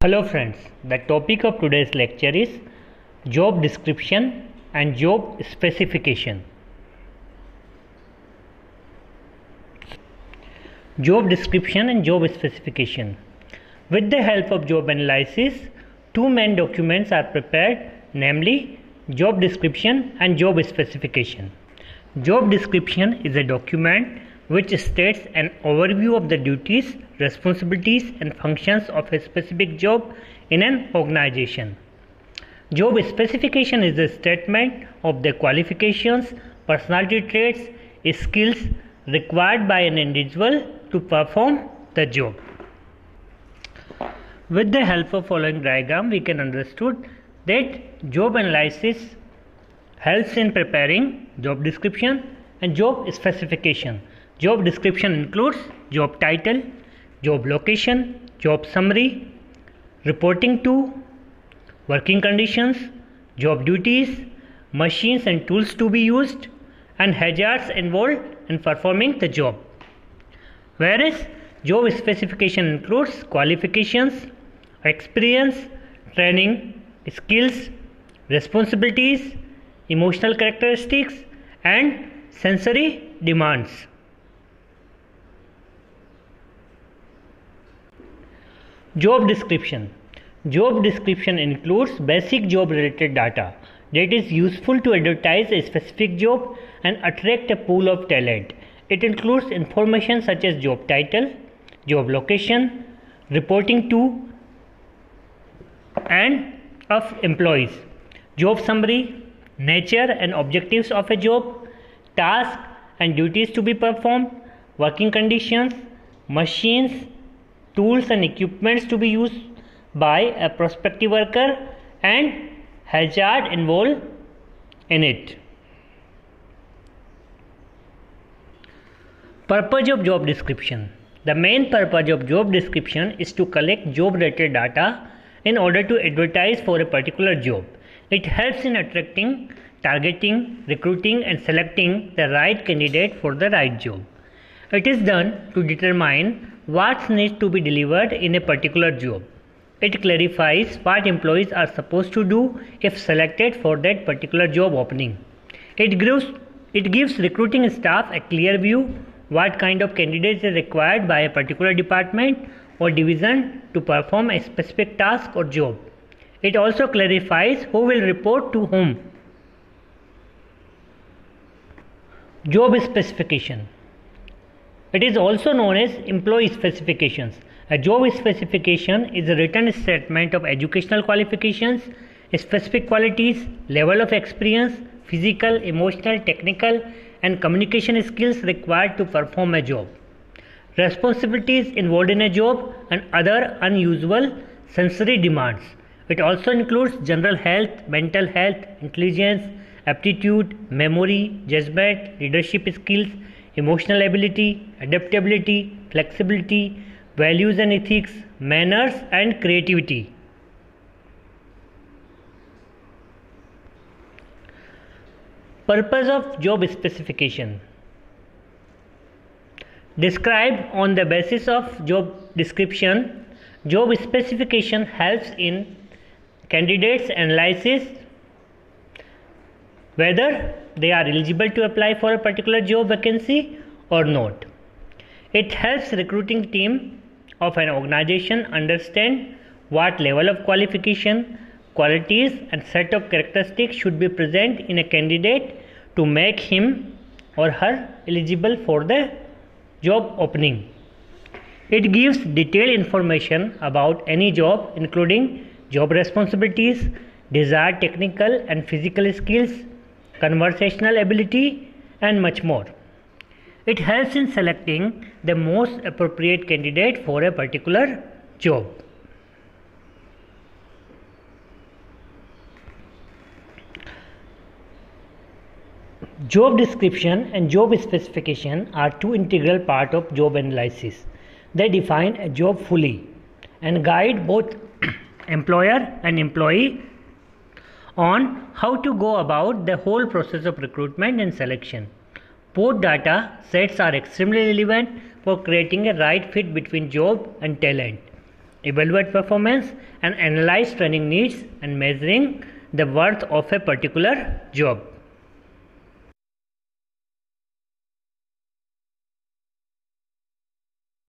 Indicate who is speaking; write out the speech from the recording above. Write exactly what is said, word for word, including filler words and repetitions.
Speaker 1: Hello friends, the topic of today's lecture is job description and job specification. Job description and job specification. With the help of job analysis, two main documents are prepared, namely job description and job specification. Job description is a document which states an overview of the duties, responsibilities and functions of a specific job in an organization. Job specification is a statement of the qualifications, personality traits, skills required by an individual to perform the job. With the help of following diagram, we can understood that job analysis helps in preparing job description and job specification. Job description includes job title, job location, job summary, reporting to, working conditions, job duties, machines and tools to be used, and hazards involved in performing the job. Whereas job specification includes qualifications, experience, training, skills, responsibilities, emotional characteristics, and sensory demands. Job description. Job description includes basic job related data that is useful to advertise a specific job and attract a pool of talent. It includes information such as job title, job location, reporting to and of employees, job summary, nature and objectives of a job, task and duties to be performed, working conditions, machines, tools and equipments to be used by a prospective worker, and hazard involved in it. Purpose of job description. The main purpose of job description is to collect job related data in order to advertise for a particular job. It helps in attracting, targeting, recruiting and selecting the right candidate for the right job. It is done to determine what needs to be delivered in a particular job. It clarifies what employees are supposed to do if selected for that particular job opening. It gives, it gives recruiting staff a clear view what kind of candidates are required by a particular department or division to perform a specific task or job. It also clarifies who will report to whom. Job specification. It is also known as employee specifications. A job specification is a written statement of educational qualifications, specific qualities, level of experience, physical, emotional, technical, and communication skills required to perform a job, responsibilities involved in a job, and other unusual sensory demands. It also includes general health, mental health, intelligence, aptitude, memory, judgment, leadership skills, emotional ability, adaptability, flexibility, values and ethics, manners and creativity. Purpose of job specification. Described on the basis of job description, job specification helps in candidates analysis whether they are eligible to apply for a particular job vacancy or not. It helps recruiting team of an organization understand what level of qualification, qualities and set of characteristics should be present in a candidate to make him or her eligible for the job opening. It gives detailed information about any job including job responsibilities, desired technical and physical skills, conversational ability and much more. It helps in selecting the most appropriate candidate for a particular job. Job description and job specification are two integral parts of job analysis. They define a job fully and guide both employer and employee on how to go about the whole process of recruitment and selection. Both data sets are extremely relevant for creating a right fit between job and talent. evaluate performance, and analyze training needs and measuring the worth of a particular job.